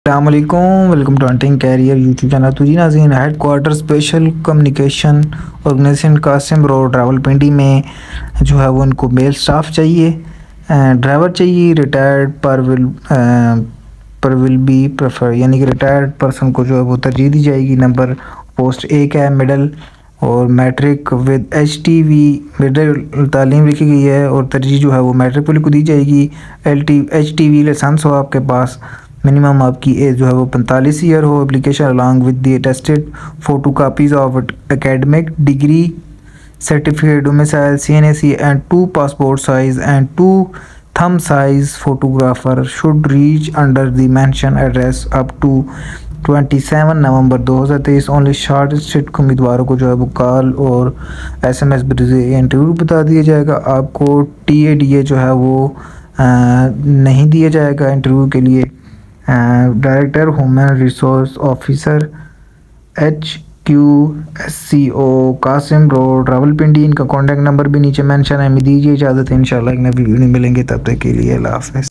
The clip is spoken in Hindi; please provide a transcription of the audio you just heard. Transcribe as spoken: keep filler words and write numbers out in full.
अस्सलामुअलैकुम, welcome to hunting career YouTube channel. तो जी नाज़रीन, head quarter special communication organization Qasim road Rawalpindi में जो है वो इनको मेल स्टाफ चाहिए, ड्राइवर चाहिए, रिटायर्ड पर विल पर विल बी प्रेफर, यानी कि रिटायर्ड पर्सन को जो है वो तरजीह दी जाएगी। नंबर पोस्ट एक है, मिडल और matric with H T V middle तालीम लिखी गई है और तरजीह जो है वो मैट्रिक वाले को दी जाएगी। L T H T V license हो आपके पास, मिनिमम आपकी एज जो है वो पैंतालीस ईयर हो। Application along with the attested photo copies of academic degree certificate domicile C N A C and two passport size and two thumb size photographer should reach under the mention address up to सत्ताईस नवंबर दो हज़ार तेईस। ओनली शॉर्ट लिस्टेड उम्मीदवारों को जो है वो कॉल और एस एम एस इंटरव्यू बता दिया जाएगा। आपको टी ए डी ए जो है वो आ, नहीं दिया जाएगा इंटरव्यू के लिए। Director human resource officer H Q S C O Qasim road Rawalpindi. इनका कॉन्टैक्ट नंबर भी नीचे मेंशन है। मैं दीजिए इजाज़त है, इंशाल्लाह एक नई वीडियो मिलेंगे, तब तक के लिए अल्लाह हाफ़िज़।